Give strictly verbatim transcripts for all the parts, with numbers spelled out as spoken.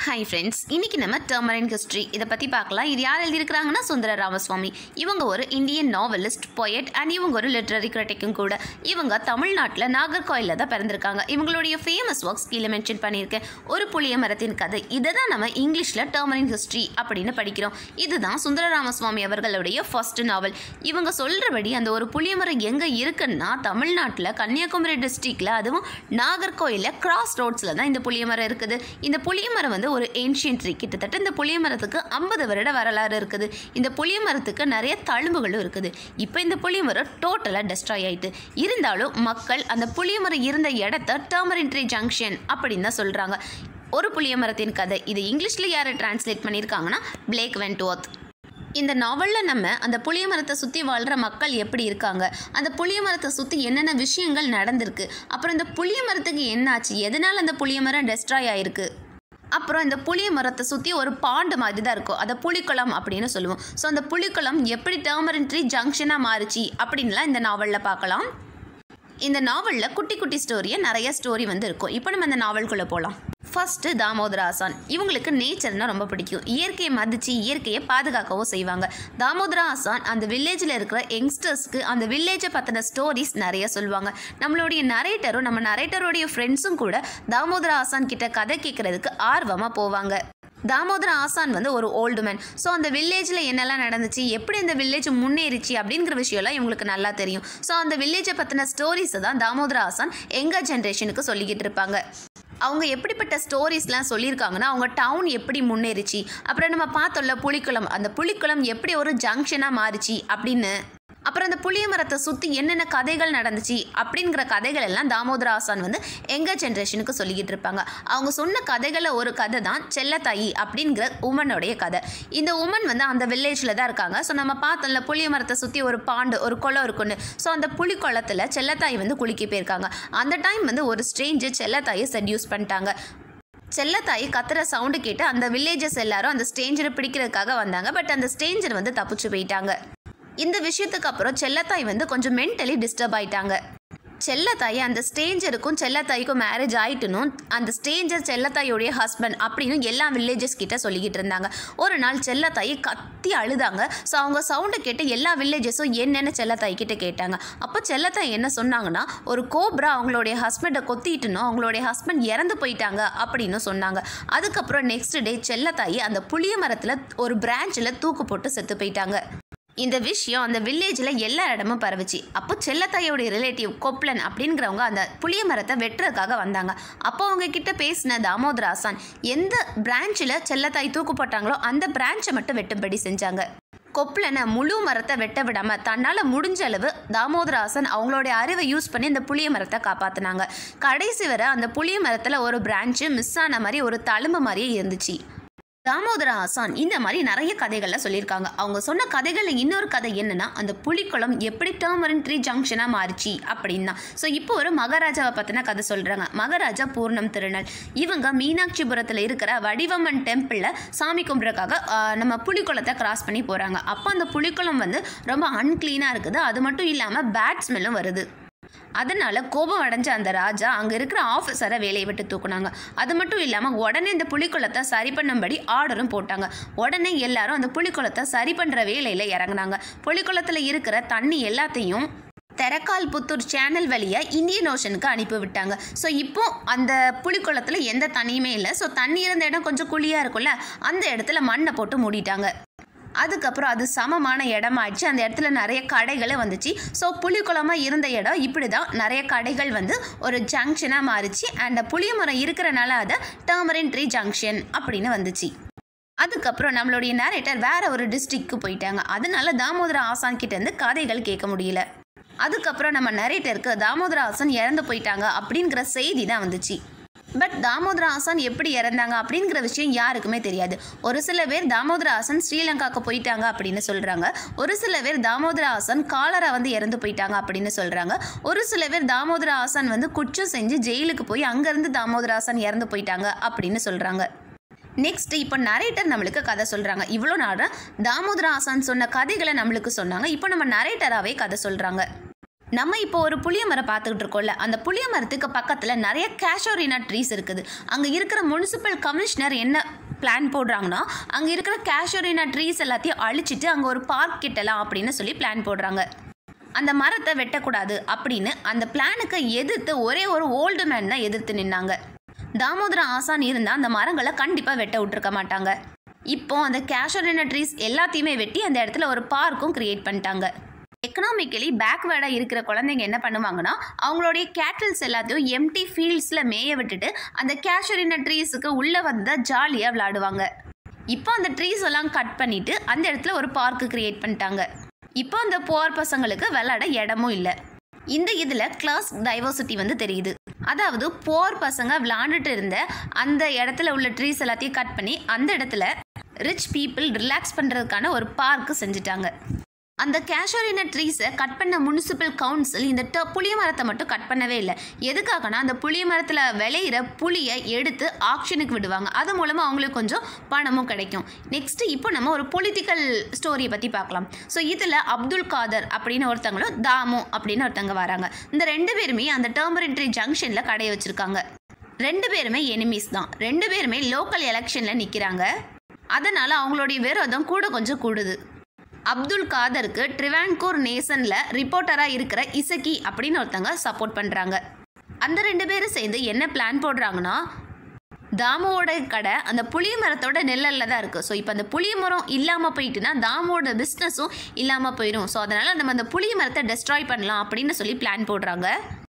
Hi friends, இன்னைக்கு நம்ம டர்மரின் history இத பத்தி பார்க்கலாம். இது யார் எழுதி இருக்காங்கன்னா சுந்தர ராமசுவாமி. இவங்க ஒரு இந்தியன் நாவலிஸ்ட், poet and இவங்க ஒரு லிட்டரரி கிரிட்டிக்கும் கூட. இவங்க தமிழ்நாட்டுல நாகர்கோயில்ல தான் பிறந்திருக்காங்க. இவங்களுடைய ஃபேமஸ் ஒர்க்ஸ் கீழ மென்ஷன் பண்ணியிருக்கேன். ஒரு புளிய மரத்தின் கதை. இதை தான் நம்ம இங்கிலீஷ்ல டர்மரின் ஹிஸ்டரி அப்படின்னு படிக்கிறோம். இதுதான் சுந்தர ராமசுவாமி அவர்களுடைய ஃபர்ஸ்ட் நாவல். இவங்க சொல்றபடி அந்த ஒரு புளிய மரம் எங்க இருக்குன்னா தமிழ்நாட்டுல கன்னியாகுமரி டிஸ்ட்ரிக்ட்ல, அதுவும் நாகர்கோயில்ல கிராஸ் ரோட்ஸ்ல தான் இந்த புளிய மரம் இருக்குது. இந்த புளிய மரம் வந்து ஒரு ஏன்ஷியன்ட் ட்ரீ. கிட்டத்தட்ட இந்த புளிய மரத்துக்கு ஐம்பது வருட வரலாறு இருக்குது. இந்த புளிய மரத்துக்கு நிறைய தழும்புகளும் இருக்குது. இப்போ இந்த புளிய மரம் டோட்டலாக டெஸ்ட்ராய் ஆயிட்டு இருந்தாலும் மக்கள் அந்த புளிய மரம் இருந்த இடத்த டர்மரின் ட்ரீ ஜங்ஷன் அப்படின்னு தான் சொல்றாங்க. ஒரு புளிய மரத்தின் கதை. இது இங்கிலீஷ்ல யாரை டிரான்ஸ்லேட் பண்ணியிருக்காங்கன்னா பிளேக் வென்ட்வொர்த். இந்த நாவலில் நம்ம அந்த புளிய மரத்தை சுற்றி வாழ்கிற மக்கள் எப்படி இருக்காங்க, அந்த புளிய மரத்தை சுற்றி என்னென்ன விஷயங்கள் நடந்திருக்கு, அப்புறம் இந்த புளிய மரத்துக்கு என்னாச்சு, எதனால் அந்த புளிய மரம் டெஸ்ட்ராய் ஆயிருக்கு, அப்புறம் இந்த புளிய மரத்தை சுற்றி ஒரு பாண்டு மாதிரி தான் இருக்கும், அதை புளிக்குளம் அப்படின்னு சொல்லுவோம். ஸோ அந்த புளிக்குளம் எப்படி டர்மரின் ட்ரீ ஜங்ஷனாக மாறுச்சு அப்படின்லாம் இந்த நாவலில் பார்க்கலாம். இந்த நாவலில் குட்டி குட்டி ஸ்டோரியை நிறைய ஸ்டோரி வந்து இருக்கும். இப்போ நம்ம இந்த நாவலுக்குள்ளே போகலாம். ஃபர்ஸ்ட்டு தாமோதர ஆசான். இவங்களுக்கு நேச்சர்னா ரொம்ப பிடிக்கும். இயற்கையை மதித்து இயற்கையை பாதுகாக்கவும் செய்வாங்க. தாமோதர ஆசான் அந்த வில்லேஜில் இருக்கிற யங்ஸ்டர்ஸ்க்கு அந்த வில்லேஜை பற்றின ஸ்டோரிஸ் நிறைய சொல்லுவாங்க. நம்மளுடைய நரேட்டரும் நம்ம நரேட்டருடைய ஃப்ரெண்ட்ஸும் கூட தாமோதர ஆசான் கிட்ட கதை கேட்குறதுக்கு ஆர்வமாக போவாங்க. தாமோதர ஆசான் வந்து ஒரு ஓல்டு மேன். ஸோ அந்த வில்லேஜில் என்னெல்லாம் நடந்துச்சு, எப்படி அந்த வில்லேஜ் முன்னேறிச்சு அப்படிங்கிற விஷயம்லாம் இவங்களுக்கு நல்லா தெரியும். ஸோ அந்த வில்லேஜை பற்றின ஸ்டோரிஸை தான் தாமோதர ஆசான் எங்கள் ஜென்ரேஷனுக்கு சொல்லிக்கிட்டு இருப்பாங்க. அவங்க எப்படிப்பட்ட ஸ்டோரிஸ்லாம் சொல்லியிருக்காங்கன்னா, அவங்க டவுன் எப்படி முன்னேறிச்சு, அப்புறம் நம்ம பார்த்தோம்ல புளிக்குளம், அந்த புளிக்குளம் எப்படி ஒரு ஜங்ஷனாக மாறிச்சு அப்படின்னு, அப்புறம் அந்த புளிய மரத்தை சுற்றி என்னென்ன கதைகள் நடந்துச்சு அப்படிங்கிற கதைகள் எல்லாம் தாமோதர ஆசான் வந்து எங்கள் ஜென்ரேஷனுக்கு சொல்லிக்கிட்டு இருப்பாங்க. அவங்க சொன்ன கதைகளில் ஒரு கதை தான் செல்லத்தாயி அப்படிங்கிற உமனுடைய கதை. இந்த உமன் வந்து அந்த வில்லேஜில் தான் இருக்காங்க. ஸோ நம்ம பார்த்தோம்ல புளிய மரத்தை சுற்றி ஒரு பாண்டு, ஒரு குளம் இருக்குன்னு. ஸோ அந்த புளி குளத்தில் செல்லத்தாயி வந்து குளிக்க போயிருக்காங்க. அந்த டைம் வந்து ஒரு ஸ்ட்ரேஞ்சர் செல்லத்தாயை செட்யூஸ் பண்ணிட்டாங்க. செல்லத்தாயி கத்துற சவுண்டு கேட்டு அந்த வில்லேஜஸ் எல்லாரும் அந்த ஸ்ட்ரேஞ்சரை பிடிக்கிறதுக்காக வந்தாங்க. பட் அந்த ஸ்ட்ரேஞ்சர் வந்து தப்பிச்சு போயிட்டாங்க. இந்த விஷயத்துக்கு அப்புறம் செல்லத்தாய் வந்து கொஞ்சம் மென்டலி டிஸ்டர்ப் ஆயிட்டாங்க. செல்லத்தாய் அந்த ஸ்ட்ரேஞ்சருக்கும் செல்லத்தாய்க்கும் மேரேஜ் ஆயிட்டுனும் அந்த ஸ்ட்ரேஞ்சர் செல்லத்தாயோடைய ஹஸ்பண்ட் அப்படின்னு எல்லா வில்லேஜஸ் கிட்ட சொல்லிக்கிட்டு இருந்தாங்க. ஒரு நாள் செல்லத்தாய் கத்தி அழுதாங்க. ஸோ அவங்க சவுண்டை கேட்டு எல்லா வில்லேஜஸும் என்னென்னு செல்லத்தாய் கிட்ட கேட்டாங்க. அப்போ செல்லத்தாய் என்ன சொன்னாங்கன்னா, ஒரு கோப்ரா அவங்களுடைய ஹஸ்பண்டை கொத்திட்டுனும் அவங்களுடைய ஹஸ்பண்ட் இறந்து போயிட்டாங்க அப்படின்னு சொன்னாங்க. அதுக்கப்புறம் நெக்ஸ்ட் டே செல்லத்தாய் அந்த புளிய மரத்தில் ஒரு பிரான்ச்சில் தூக்கு போட்டு செத்து போயிட்டாங்க. இந்த விஷயம் அந்த வில்லேஜில் எல்லா இடமும் பரவுச்சு. அப்போ செல்லத்தாயோடைய ரிலேட்டிவ் கொப்லன் அப்படிங்கிறவங்க அந்த புளிய மரத்தை வெட்டுறதுக்காக வந்தாங்க. அப்போ அவங்க கிட்ட பேசின தாமோதர ஆசான் எந்த பிரான்ச்சில் செல்லத்தாய் தூக்கு போட்டாங்களோ அந்த பிரான்ச்சை மட்டும் வெட்டும்படி செஞ்சாங்க. கொப்லனை முழு மரத்தை வெட்ட விடாமல் தன்னால் முடிஞ்ச அளவு தாமோதர ஆசான் அவங்களுடைய அறிவை யூஸ் பண்ணி அந்த புளிய மரத்தை காப்பாற்றினாங்க. கடைசி வரை அந்த புளிய மரத்தில் ஒரு பிரான்ச்சு மிஸ் ஆன மாதிரி ஒரு தழும்பு மாதிரியே இருந்துச்சு. தாமோதர ஆசான் இந்த மாதிரி நிறைய கதைகள்லாம் சொல்லியிருக்காங்க. அவங்க சொன்ன கதைகளில் இன்னொரு கதை என்னன்னா, அந்த புளிக்குளம் எப்படி டர்மரின் ட்ரீ ஜங்ஷனாக மாறிச்சு அப்படின்னா. ஸோ இப்போ ஒரு மகாராஜாவை பற்றின கதை சொல்கிறாங்க. மகாராஜா பூர்ணம் திருநாள். இவங்க மீனாட்சிபுரத்தில் இருக்கிற வடிவம்மன் டெம்பிளில் சாமி கும்பிட்றதுக்காக நம்ம புளிக்குளத்தை கிராஸ் பண்ணி போகிறாங்க. அப்போ அந்த புளிக்குளம் வந்து ரொம்ப அன்க்ளீனாக இருக்குது. அது மட்டும் இல்லாமல் பேட் ஸ்மெல்லும் வருது. அதனால கோபம் அடைஞ்ச அந்த ராஜா அங்கே இருக்கிற ஆஃபீஸரை வேலையை விட்டு தூக்குனாங்க. அது மட்டும் இல்லாமல் உடனே இந்த புளிக்குளத்தை சரி பண்ணும்படி ஆர்டரும் போட்டாங்க. உடனே எல்லாரும் அந்த புளிக்குளத்தை சரி பண்ணுற வேலையில் இறங்கினாங்க. புளிக்குளத்தில் இருக்கிற தண்ணி எல்லாத்தையும் தெரக்கால் புத்தூர் சேனல் வழியாக இந்தியன் ஓஷனுக்கு அனுப்பி விட்டாங்க. ஸோ இப்போ அந்த புளிக்குளத்தில் எந்த தண்ணியுமே இல்லை. ஸோ தண்ணி இருந்த இடம் கொஞ்சம் குழியாக இருக்கும்ல, அந்த இடத்துல மண்ணை போட்டு மூடிட்டாங்க. அதுக்கப்புறம் அது சமமான இடமாயிடுச்சு. அந்த இடத்துல நிறைய கடைகளே வந்துச்சு. ஸோ புளிக்குளமாக இருந்த இடம் இப்படி தான் நிறைய கடைகள் வந்து ஒரு ஜங்ஷனாக மாறிச்சு. அண்ட் புளிய மரம் இருக்கிறனால அதை டர்மரின் ட்ரீ ஜங்ஷன் அப்படின்னு வந்துச்சு. அதுக்கப்புறம் நம்மளுடைய நரேட்டர் வேற ஒரு டிஸ்ட்ரிக்ட்க்கு போயிட்டாங்க. அதனால தாமோதர ஆசான் கிட்ட இருந்து கதைகள் கேட்க முடியல. அதுக்கப்புறம் நம்ம நரேட்டருக்கு தாமோதர ஆசான் இறந்து போயிட்டாங்க அப்படிங்கிற செய்தி தான் வந்துச்சு. பட் தாமோதர ஆசான் எப்படி இறந்தாங்க அப்படிங்கிற விஷயம் யாருக்குமே தெரியாது. ஒரு சில பேர் தாமோதர ஆசான் ஸ்ரீலங்காவுக்கு போயிட்டாங்க அப்படின்னு சொல்கிறாங்க. ஒரு சில பேர் தாமோதர ஆசான் காலரா வந்து இறந்து போயிட்டாங்க அப்படின்னு சொல்கிறாங்க. ஒரு சில பேர் தாமோதர ஆசான் வந்து குற்றம் செஞ்சு ஜெயிலுக்கு போய் அங்கேருந்து தாமோதர ஆசான் இறந்து போயிட்டாங்க அப்படின்னு சொல்கிறாங்க. நெக்ஸ்ட் இப்போ நரேட்டர் நம்மளுக்கு கதை சொல்கிறாங்க. இவ்வளோ நேரம் தாமோதர ஆசான் சொன்ன கதைகளை நம்மளுக்கு சொன்னாங்க. இப்போ நம்ம நரேட்டராகவே கதை சொல்கிறாங்க. நம்ம இப்போ ஒரு புளிய மரம் பார்த்துக்கிட்டு இருக்கோம்ல, அந்த புளிய மரத்துக்கு பக்கத்தில் நிறைய கேஷோரினா ட்ரீஸ் இருக்குது. அங்கே இருக்கிற முனிசிபல் கமிஷனர் என்ன பிளான் போடுறாங்கன்னா, அங்கே இருக்கிற கேஷோரினா ட்ரீஸ் எல்லாத்தையும் அழிச்சிட்டு அங்கே ஒரு பார்க் கிட்டலாம் அப்படின்னு சொல்லி பிளான் போடுறாங்க. அந்த மரத்தை வெட்டக்கூடாது அப்படின்னு அந்த பிளானுக்கு எதிர்த்து ஒரே ஒரு ஓல்டு மேன் தான் எதிர்த்து நின்னாங்க. தாமோதர ஆசான் இருந்தால் அந்த மரங்களை கண்டிப்பாக வெட்ட விட்டுருக்க மாட்டாங்க. இப்போ அந்த கேஷோரினா ட்ரீஸ் எல்லாத்தையுமே வெட்டி அந்த இடத்துல ஒரு பார்க்கும் கிரியேட் பண்ணிட்டாங்க. எக்கனாமிக்கலி பேக்வேர்டாக இருக்கிற குழந்தைங்க என்ன பண்ணுவாங்கன்னா, அவங்களுடைய கேட்டில்ஸ் எல்லாத்தையும் எம்டி ஃபீல்ட்ஸில் மேய விட்டுட்டு அந்த கேஷோரினா ட்ரீஸுக்கு உள்ளே வந்தால் ஜாலியாக விளையாடுவாங்க. இப்போ அந்த ட்ரீஸ் எல்லாம் கட் பண்ணிவிட்டு அந்த இடத்துல ஒரு பார்க்கு கிரியேட் பண்ணிட்டாங்க. இப்போ அந்த புவர் பசங்களுக்கு விளையாட இடமும் இல்லை. இந்த இதில் கிளாஸ் டைவர்சிட்டி வந்து தெரியுது. அதாவது புவர் பசங்க விளையாண்டுட்டு இருந்த அந்த இடத்துல உள்ள ட்ரீஸ் எல்லாத்தையும் கட் பண்ணி அந்த இடத்துல ரிச் பீப்புள் ரிலாக்ஸ் பண்ணுறதுக்கான ஒரு பார்க்கு செஞ்சுட்டாங்க. அந்த கேஷோரினா ட்ரீஸை கட் பண்ண முனிசிபல் கவுன்சில் இந்த ட புளிய மரத்தை மட்டும் கட் பண்ணவே இல்லை. எதுக்காகனா, அந்த புளிய மரத்தில் விளையிற புளியை எடுத்து ஆக்ஷனுக்கு விடுவாங்க. அது மூலமாக அவங்களுக்கு கொஞ்சம் பணமும் கிடைக்கும். நெக்ஸ்ட்டு இப்போ நம்ம ஒரு பொலிட்டிக்கல் ஸ்டோரியை பற்றி பார்க்கலாம். ஸோ இதில் அப்துல் காதர் அப்படின்னு ஒருத்தங்களும் தாமு அப்படின்னு ஒருத்தங்க வராங்க. இந்த ரெண்டு பேருமே அந்த டர்மரின் ட்ரீ ஜங்ஷனில் கடையை வச்சுருக்காங்க. ரெண்டு பேருமே எனிமீஸ் தான். ரெண்டு பேருமே லோக்கல் எலெக்ஷனில் நிற்கிறாங்க. அதனால் அவங்களுடைய விரோதம் கூட கொஞ்சம் கூடுது. அப்துல் காதருக்கு ட்ரிவான்கூர் நேசனில் ரிப்போர்ட்டராக இருக்கிற இசக்கி அப்படின்னு ஒருத்தங்க சப்போர்ட் பண்ணுறாங்க. அந்த ரெண்டு பேரும் சேர்ந்து என்ன பிளான் போடுறாங்கன்னா, தாமுவோட கடை அந்த புளிய மரத்தோட நெல்லில் தான் இருக்குது. ஸோ இப்போ அந்த புளிய மரம் இல்லாமல் போயிட்டுனா தாமுவோட பிஸ்னஸும் இல்லாமல் போயிடும். ஸோ அதனால் நம்ம அந்த புளிய மரத்தை டெஸ்ட்ராய் பண்ணலாம் அப்படின்னு சொல்லி பிளான் போடுறாங்க.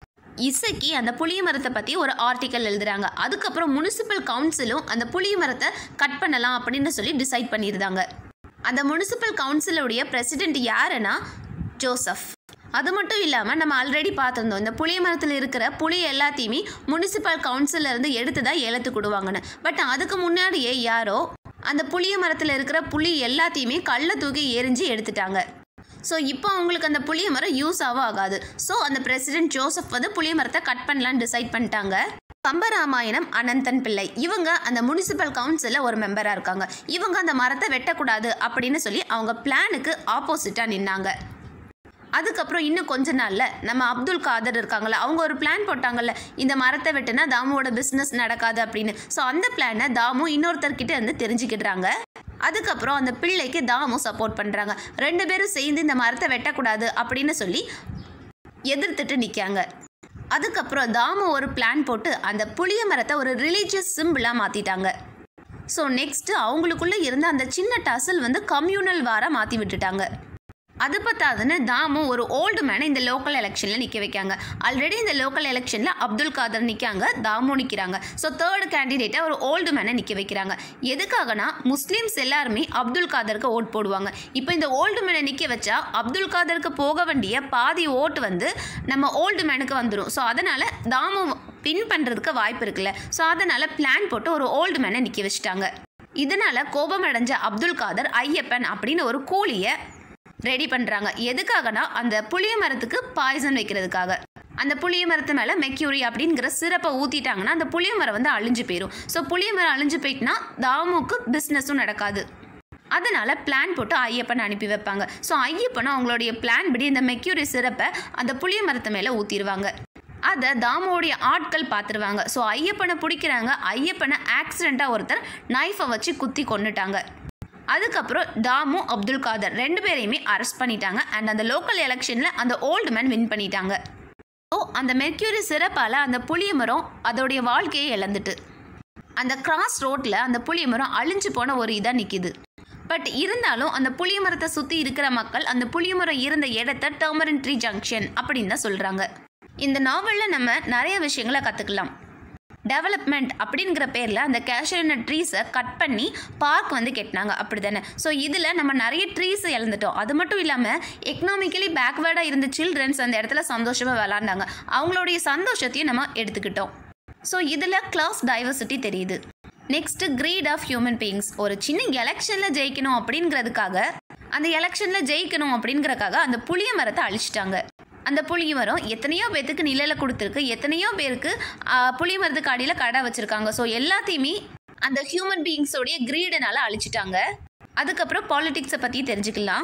இசக்கி அந்த புளிய மரத்தை பற்றி ஒரு ஆர்டிக்கல் எழுதுறாங்க. அதுக்கப்புறம் முனிசிபல் கவுன்சிலும் அந்த புளிய மரத்தை கட் பண்ணலாம் அப்படின்னு சொல்லி டிசைட் பண்ணியிருந்தாங்க. அந்த முனிசிபல் கவுன்சிலுடைய பிரசிடென்ட் யாருன்னா ஜோசப். அது மட்டும் இல்லாமல் நம்ம ஆல்ரெடி பார்த்துருந்தோம், இந்த புளிய மரத்தில் இருக்கிற புளி எல்லாத்தையுமே முனிசிபல் கவுன்சிலில் இருந்து எடுத்து தான் ஏலத்து கொடுவாங்கன்னு. பட் அதுக்கு முன்னாடியே யாரோ அந்த புளிய மரத்தில் இருக்கிற புளி எல்லாத்தையுமே கல்லை தூக்கி எரிஞ்சு எடுத்துட்டாங்க. ஸோ இப்போ அவங்களுக்கு அந்த புளிய மரம் யூஸ் ஆக ஆகாது. ஸோ அந்த பிரசிடென்ட் ஜோசப் வந்து புளிய மரத்தை கட் பண்ணலான்னு டிசைட் பண்ணிட்டாங்க. கம்பராமாயணம் அனந்தன் பிள்ளை இவங்க அந்த முனிசிபல் கவுன்சிலில் ஒரு மெம்பராக இருக்காங்க. இவங்க அந்த மரத்தை வெட்டக்கூடாது அப்படின்னு சொல்லி அவங்க பிளானுக்கு ஆப்போசிட்டாக நின்னாங்க. அதுக்கப்புறம் இன்னும் கொஞ்ச நாளில் நம்ம அப்துல் காதர் இருக்காங்கல்ல, அவங்க ஒரு பிளான் போட்டாங்கல்ல, இந்த மரத்தை வெட்டினா தாமுவோட பிஸ்னஸ் நடக்காது அப்படின்னு. ஸோ அந்த பிளானை தாமு இன்னொருத்தர்கிட்ட இருந்து தெரிஞ்சுக்கிடுறாங்க. அதுக்கப்புறம் அந்த பிள்ளைக்கு தாமு சப்போர்ட் பண்ணுறாங்க. ரெண்டு பேரும் சேர்ந்து இந்த மரத்தை வெட்டக்கூடாது அப்படின்னு சொல்லி எதிர்த்துட்டு நிற்காங்க. அதுக்கப்புறம் தாமு ஒரு பிளான் போட்டு அந்த புளிய மரத்தை ஒரு ரிலீஜியஸ் சிம்பிளாக மாற்றிட்டாங்க. ஸோ நெக்ஸ்ட்டு அவங்களுக்குள்ளே இருந்த அந்த சின்ன டசல் வந்து கம்யூனல் வாராக மாற்றி விட்டுட்டாங்க. அது பத்தாதுன்னு தாமு ஒரு ஓல்டு மேனை இந்த லோக்கல் எலெக்ஷனில் நிற்க வைக்காங்க. ஆல்ரெடி இந்த லோக்கல் எலெக்ஷனில் அப்துல் காதர் நிற்காங்க, தாமு நிற்கிறாங்க. ஸோ தேர்டு கேண்டிடேட்டை ஒரு ஓல்டு மேனை நிற்க வைக்கிறாங்க. எதுக்காகனா, முஸ்லீம்ஸ் எல்லாருமே அப்துல் காதருக்கு ஓட் போடுவாங்க. இப்போ இந்த ஓல்டு மேனை நிற்க வச்சா அப்துல் காதருக்கு போக வேண்டிய பாதி ஓட்டு வந்து நம்ம ஓல்டு மேனுக்கு வந்துடும். ஸோ அதனால் தாமு பின் பண்ணுறதுக்கு வாய்ப்பு இருக்குல்ல. ஸோ அதனால் பிளான் போட்டு ஒரு ஓல்டு மேனை நிற்க வச்சுட்டாங்க. இதனால் கோபமடைஞ்ச அப்துல் காதர் ஐயப்பன் அப்படின்னு ஒரு கூலியை ரெடி பண்ணுறாங்க. எதுக்காகனா, அந்த புளிய மரத்துக்கு பாய்சன் வைக்கிறதுக்காக. அந்த புளிய மரத்து மேலே மெக்யூரி அப்படிங்கிற சிறப்பை ஊற்றிட்டாங்கன்னா அந்த புளிய மரம் வந்து அழிஞ்சு போயிடும். ஸோ புளிய மரம் அழிஞ்சு போயிட்டுனா தாமுக்கு பிஸ்னஸும் நடக்காது. அதனால் பிளான் போட்டு ஐயப்பனை அனுப்பி வைப்பாங்க. ஸோ ஐயப்பனை அவங்களுடைய பிளான் படி இந்த மெக்யூரி சிறப்பை அந்த புளிய மரத்து மேலே ஊற்றிடுவாங்க. அதை தாமுவோடைய ஆட்கள் பார்த்துருவாங்க. ஸோ ஐயப்பனை பிடிக்கிறாங்க. ஐயப்பனை ஆக்சிடெண்ட்டாக ஒருத்தர் நைஃபை வச்சு குத்தி கொண்டுட்டாங்க. அதுக்கப்புறம் தாமு அப்துல் காதர் ரெண்டு பேரையுமே அரெஸ்ட் பண்ணிட்டாங்க. அண்ட் அந்த லோக்கல் எலெக்ஷனில் அந்த ஓல்டு மேன் வின் பண்ணிட்டாங்க. ஸோ அந்த மெர்க்யூரி சிறப்பால் அந்த புளிய மரம் அதோடைய வாழ்க்கையை இழந்துட்டு அந்த கிராஸ் ரோட்டில் அந்த புளிய மரம் அழிஞ்சு போன ஒரு இதாக நிற்கிது. பட் இருந்தாலும் அந்த புளிய மரத்தை சுற்றி இருக்கிற மக்கள் அந்த புளிய மரம் இருந்த இடத்த டர்மரின் ட்ரீ ஜங்ஷன் அப்படின்னு தான் சொல்கிறாங்க. இந்த நாவலில் நம்ம நிறைய விஷயங்களை கற்றுக்கலாம். டெவலப்மெண்ட் அப்படிங்கிற பேரில் அந்த கேஷோரினா ட்ரீஸை கட் பண்ணி பார்க் வந்து கட்டினாங்க, அப்படி தானே. ஸோ இதில் நம்ம நிறைய ட்ரீஸை இழந்துட்டோம். அது மட்டும் இல்லாமல் எக்கனாமிக்கலி பேக்வேர்டாக இருந்த சில்ட்ரன்ஸ் அந்த இடத்துல சந்தோஷமாக விளாண்டாங்க. அவங்களுடைய சந்தோஷத்தையும் நம்ம எடுத்துக்கிட்டோம். ஸோ இதில் கிளாஸ் டைவர்சிட்டி தெரியுது. Next greed of human beings. ஒரு சின்ன எலெக்ஷனில் ஜெயிக்கணும் அப்படிங்கிறதுக்காக அந்த எலெக்ஷனில் ஜெயிக்கணும் அப்படிங்கிறதுக்காக அந்த புளிய மரத்தை அழிச்சிட்டாங்க. அந்த புளிய மரம் எத்தனையோ பேருக்கு நிழலில் கொடுத்துருக்கு, எத்தனையோ பேருக்கு புளிய மரத்துக்கு அடியில் கடை வச்சுருக்காங்க. ஸோ எல்லாத்தையுமே அந்த ஹியூமன் பீயிங்ஸோடைய கிரீடனால் அழிச்சிட்டாங்க. அதுக்கப்புறம் பாலிடிக்ஸை பற்றி தெரிஞ்சுக்கலாம்.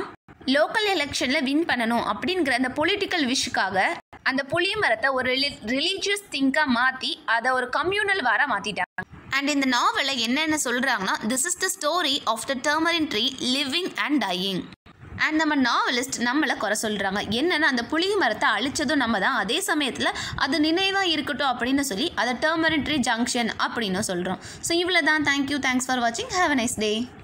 லோக்கல் எலெக்ஷனில் வின் பண்ணணும் அப்படிங்கிற அந்த பொலிட்டிக்கல் விஷுக்காக அந்த புளிய மரத்தை ஒரு ரிலீஜியஸ் திங்காக மாற்றி அதை ஒரு கம்யூனல் வாராக மாற்றிட்டாங்க. அண்ட் இந்த நாவலில் என்னென்ன சொல்கிறாங்கன்னா, this is the story of the tamarind tree living and dying. And நம்ம நாவலிஸ்ட் நம்மளை குறை சொல்கிறாங்க. என்னென்னா அந்த புளிய மரத்தை அழிச்சதும் நம்ம தான், அதே சமயத்தில் அது நினைவாக இருக்கட்டும் அப்படின்னு சொல்லி அதை டர்மரின் ட்ரீ ஜங்ஷன் அப்படின்னு சொல்கிறோம். ஸோ இவ்வளோ தான். தேங்க்யூ, தேங்க்ஸ் ஃபார் வாட்சிங், ஹேவ் அ நைஸ் டே.